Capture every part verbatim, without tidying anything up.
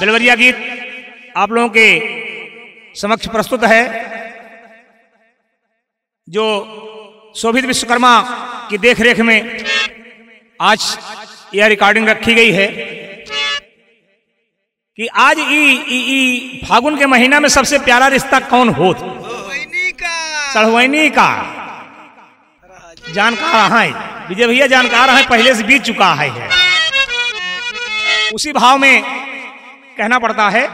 बेलवरिया गीत आप लोगों के समक्ष प्रस्तुत है, जो शोभित विश्वकर्मा की देखरेख में आज यह रिकॉर्डिंग रखी गई है कि आज ई, ई, ई फागुन के महीना में सबसे प्यारा रिश्ता कौन हो? सड़वैनी का जानकार है विजय भैया, जानकार है, पहले से बीत चुका है, है। उसी भाव में कहना पड़ता है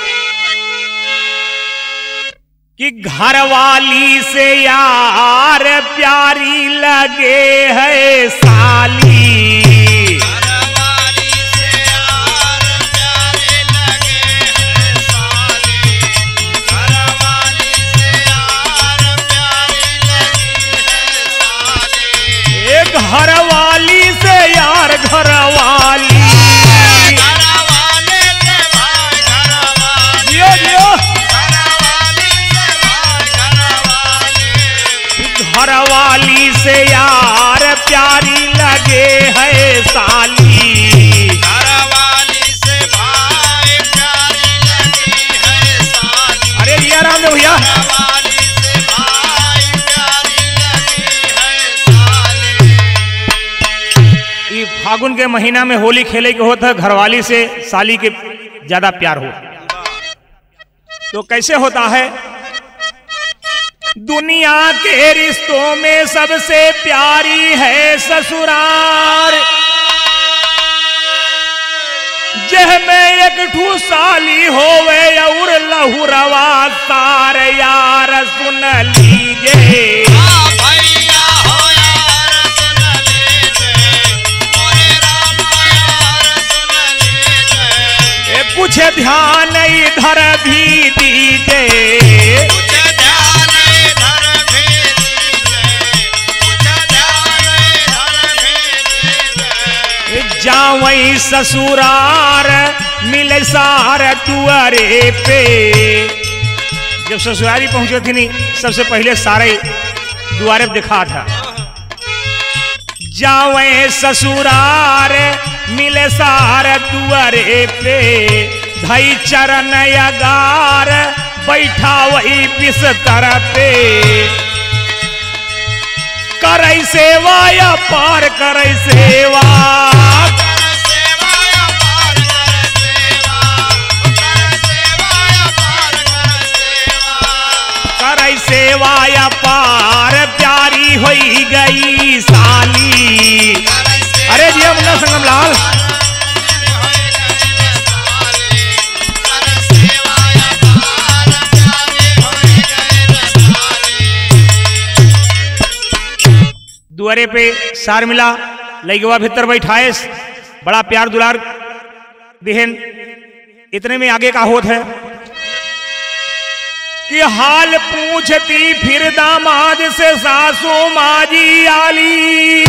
कि घरवाली से यार प्यारी लगे है साली, घरवाली से यार प्यारी लगे है साली, घरवाली से यार प्यारी लगी है साली, एक घरवाली से यार घरवाली घरवाली से यार प्यारी लगे है साली, घरवाली से भाई प्यारी लगी है साली, अरे ये राम देव भैया, घरवाली से भाई प्यारी लगी है साली। ये फागुन के महीना में होली खेले के होता है, घरवाली से साली के ज्यादा प्यार हो तो कैसे होता है? दुनिया के रिश्तों में सबसे प्यारी है ससुराल, जह में एक ठू साली होवे और लहुरवा सार यार सुन लीजिए, भैया हो यार सुन लीजिए, मोरे रामा यार सुन लीजिए, कुछ ध्यान इधर भी दीजिए, कुछ ध्यान इधर भी दीजिए, कुछ ध्यान इधर भी दीजिए, जावई ससुरार मिले सार दुआरे पे। जब ससुरारी पहुंचे थी नहीं, सबसे पहले सारे दुआरे पे दिखा था, जावई ससुरार मिले सार दुआरे पे, धई चरण अगार बैठा वही बिस्तर पे, करई सेवा या पार करई सेवा, कर सेवा या पार कर सेवा, कर सेवा या पार कर सेवा, करई सेवा या पार प्यारी होई गई साली। कर सेवा अरे जी मुन्ना संगम लाल, होई गई साली, कर सेवा या पार प्यारी होई गई साली। दुआरे पे सार मिला, लईगवा भीतर बैठाए, बड़ा प्यार दुलार दिहन। इतने में आगे का होत है कि हाल पूछती फिर दामाद से सासू माजी आली,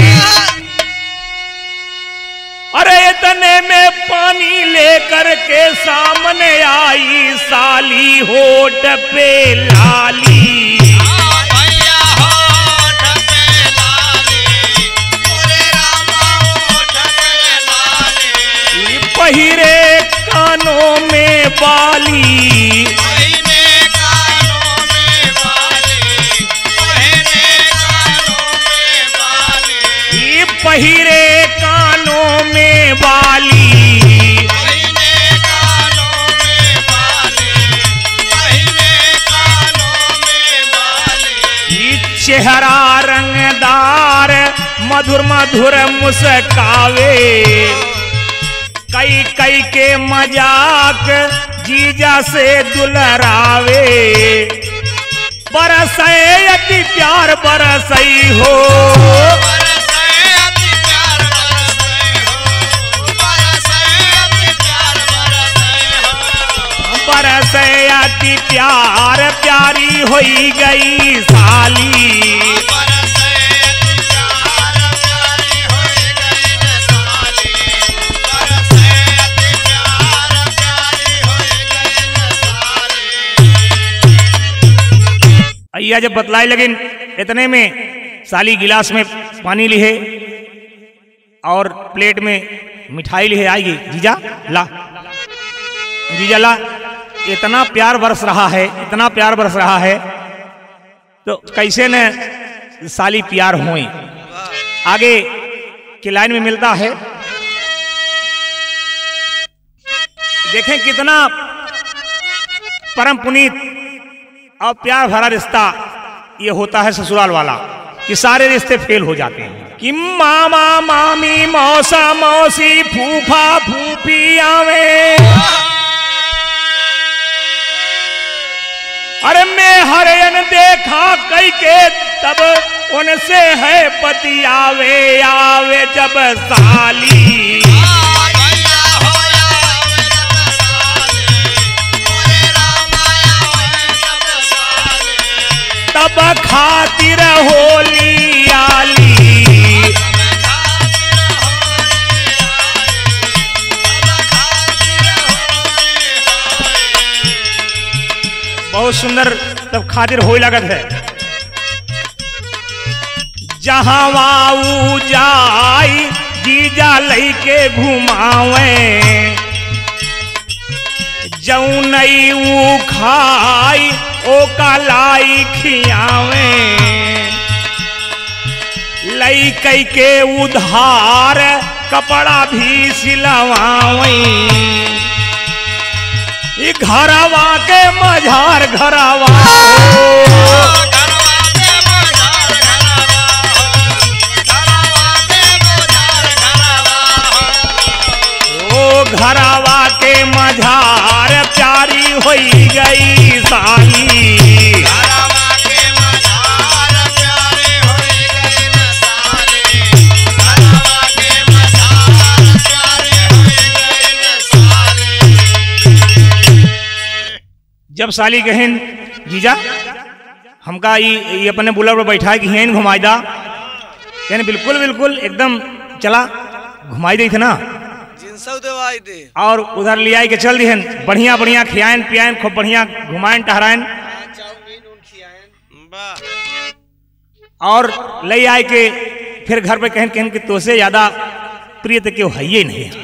अरे इतने में पानी लेकर के सामने आई साली होठ पे लाली, भैया होठ पे लाली, मोरे रामा होठ पे लाली, पहिरे कानों में बाली, पहिने कानों में बाली, पहिने कानों में बाली, पहिरे कानों में बाली, पहिने कानों में बाली, पहिने कानों में बाली, चेहरा रंगदार मधुर मधुर मुस्कावे, कई कई के मजाक जीजा से दुलरावे, बरसई अति प्यार बरसई हो, बरसे अति प्यार बरसे हो, बरसे अति प्यार बरसे हो, बरसई अति प्यार प्यारी होई गई साली, बरसे अति प्यार प्यारी होई गई साली, बरसे अति प्यार प्यारी होई गई साली। अय्या जब बतलाए लगिन, इतने में साली गिलास में पानी ली है और प्लेट में मिठाई ली है, आइए जीजा ला, जीजाला इतना प्यार बरस रहा है, इतना प्यार बरस रहा है, तो कैसे न साली प्यार हुई। आगे की लाइन में मिलता है, देखें कितना परम पुनीत और प्यार भरा रिश्ता ये होता है ससुराल वाला, कि सारे रिश्ते फेल हो जाते हैं। कि मामा मामी मौसा मौसी फूफा फूफी आवे, अरे मैं हरियन देखा कई के तब उनसे है बतियावे, आवे जब साली तब खातिर होली आली। बहुत सुंदर तब खातिर होई लगत है। जहां वाऊ जाई जीजा लइके घुमावे, जौनई ऊ खाई ओ कालाई खियावे, लइकई के उधार कपड़ा भी सिलवावे, घरवा के मझार घरवा ओ घरवा के मझार प्यारी होई गई साली। जब साली कहें जीजा हमका ये, ये अपने बुला पर बैठा कि हेन घुमाई दा, कहने बिल्कुल बिल्कुल एकदम चला घुमाई दी थे ना, दे और उधर ले आई के चल दी बढ़िया बढ़िया खियान पियान खूब बढ़िया घुमाएं टहराएं, और ले आए के फिर घर पे कहन कहन कि तुझसे ज्यादा प्रिय तो क्यों है ही नहीं।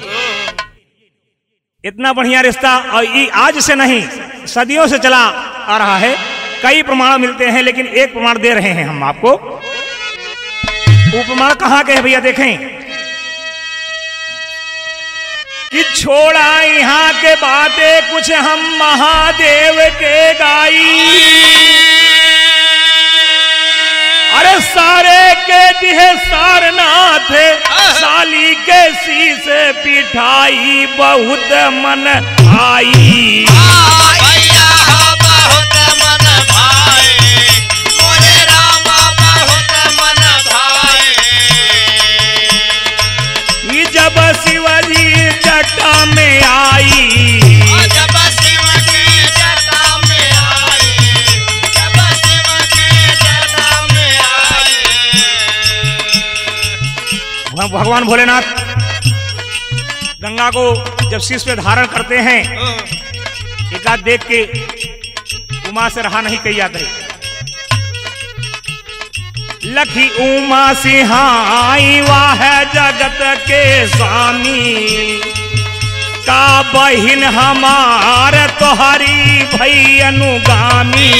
इतना बढ़िया रिश्ता और ये आज से नहीं सदियों से चला आ रहा है। कई प्रमाण मिलते हैं लेकिन एक प्रमाण दे रहे हैं हम आपको। वो प्रमाण कहाँ के है भैया देखें कि छोड़ा यहाँ के बातें कुछ हम महादेव के गाई, अरे सारे के दिहे सारनाथ साली के शीश पिठाई बहुत मन आई। बहुत मन भाई मोरे रामा बहुत मन भाई। जब शिवजी जटा में आई, जब शिव की जटा में आई, जब शिव की जटा में आई। भगवान भोलेनाथ गंगा को जब शीश पे धारण करते हैं, एकाध देख के उमा से रहा नहीं कही जाती। लखी उमा सिहाई वाह जगत के स्वामी, का बहिन हमार तोहरी भई अनुगामी।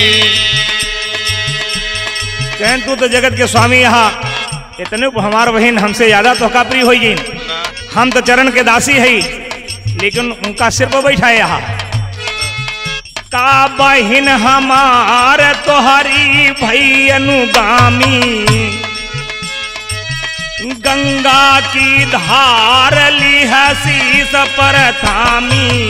कहन तू तो जगत के स्वामी, यहाँ इतने हमार बहन हमसे ज्यादा तोहका प्रिय हो गई। हम तो चरण के दासी है लेकिन उनका सिर पर बैठा है यहाँ। का बहिन हमार तोहरी भई अनुगामी, गंगा की धार ली है शीस पर थामी।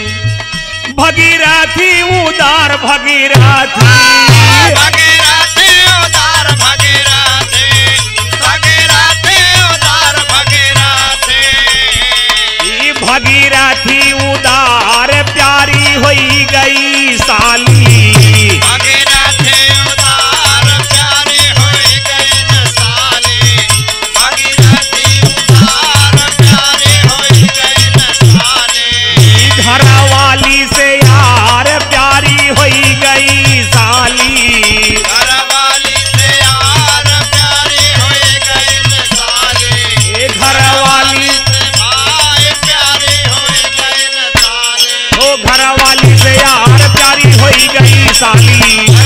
भगीरथी उदार भगीरथी, भगीरथी उदार भगीरथी, भगीरथी उदार भगीरथी। भगीरथी उदार प्यारी होई गई साली। भगीरथी उदार प्यारी होई गई न साली। भगीरथी उदार प्यारी होई गई न साली। घर वाली से यार प्यारी होई गई साली। घर वाली से यार प्यारी होई गई न साली। घर वाली से भाई प्यारी होई गई न साली। साली